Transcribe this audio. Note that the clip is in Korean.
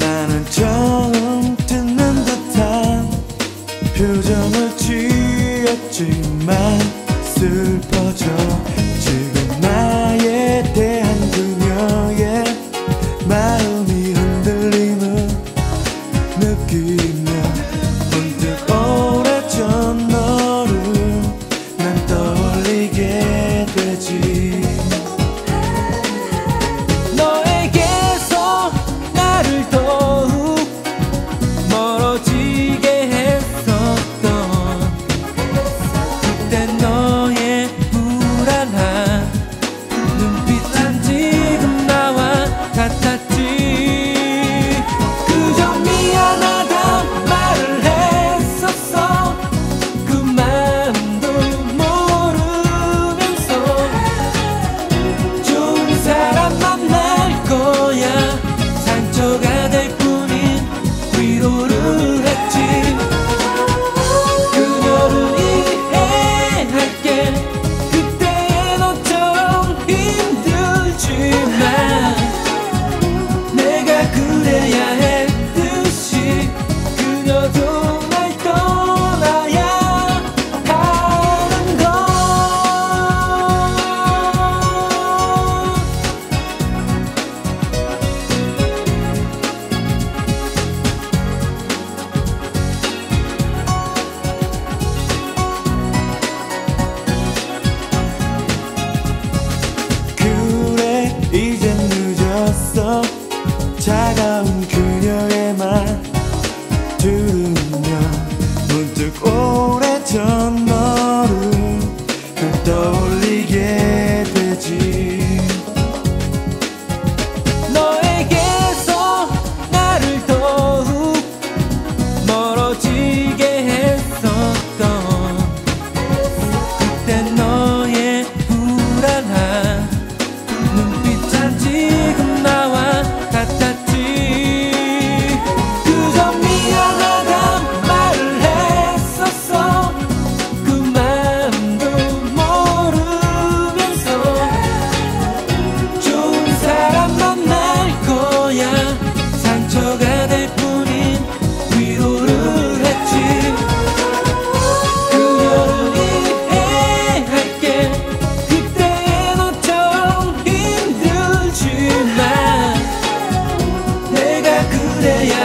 나는 처음 듣는 듯한 표정을 취했지만 슬퍼져. 지금 나에 대한 그녀의 마음이 흔들림을 느끼며 문득 오래전 너를 난 떠올리게 되지. 너에게서 나를 더욱 멀어지게 했었던 그때 너의 불안한 눈빛은 지금 나와 같았지. 그저 미안하다 말을 했었어. 그 마음도 모르면서 좋은 사람 만날 거야. 상처가 될 뿐인 위로를 했지. 그녀를 이해할게. 그때의 너처럼 힘들지만 내가 그래야 했듯이 그녀도 날 떠나야 하는 걸. 그래 이젠 늦었어. 차가운 그녀의 말 들으며 문득 오래전 너를 날 떠올리게 되지. 너에게서 나를 더욱 멀어지게 했었던 그때 너의 불안한 눈빛은 지금 나와 같았지. 그저 미안하다 말을 했었어. 그 마음도 모르면서 좋은 사람 만날 거야. 상처가 될 뿐인 위로를 했지. 그녀를 이해할게. 그때의 너처럼 힘들지만 내가 그래야